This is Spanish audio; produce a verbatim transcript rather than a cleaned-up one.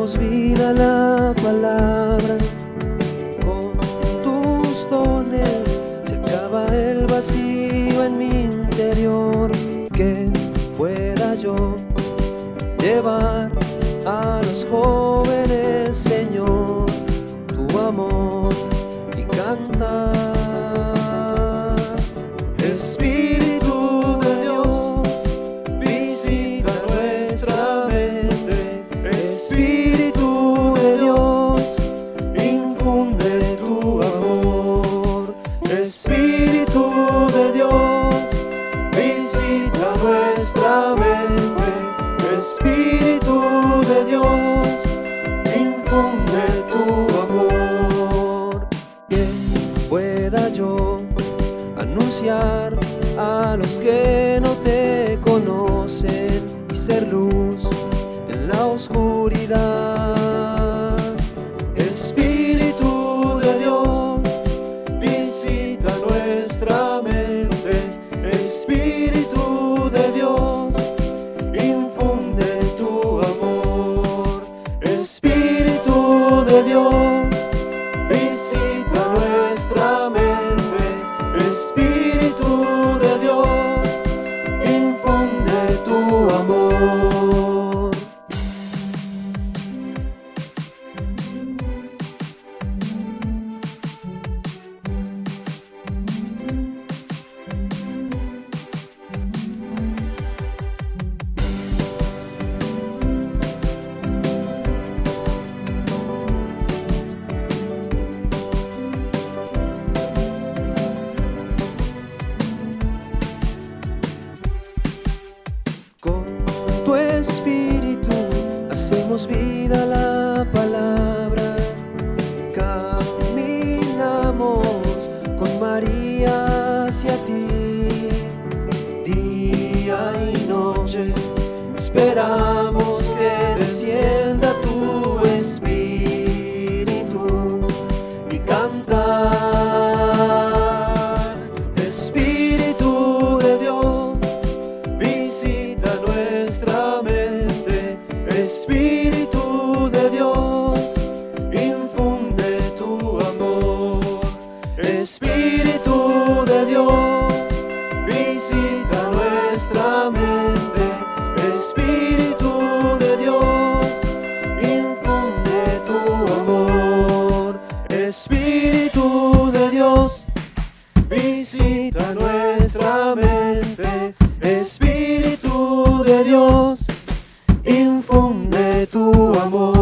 hacemos vida a la palabra. Con tus dones se acaba el vacío en mi interior. Que pueda yo llevar a los jóvenes, Señor, tu amor y cantar. Espíritu de Dios, visita nuestra mente. Espíritu de Dios, infunde tu amor. Espíritu de Dios, visita nuestra mente. Espíritu de Dios, infunde tu amor. Que pueda yo anunciar a los que no te conocen y ser luz en la oscuridad. Espíritu de Dios, visita nuestra mente. Espíritu de Dios, infunde tu amor. Espíritu de Dios, visita nuestra mente. Espíritu de Dios, infunde tu amor. Con tu espíritu hacemos vida a la palabra. Caminamos con María hacia ti. Día y noche esperamos que descienda tu espíritu y cantar. Espíritu de Dios, visita nuestra mente. Espíritu de Dios, infunde tu amor. Espíritu de Dios, visita nuestra mente. Espíritu de Dios, infunde tu amor. Espíritu de Dios, visita nuestra mente. Espíritu de Dios, infunde tu amor.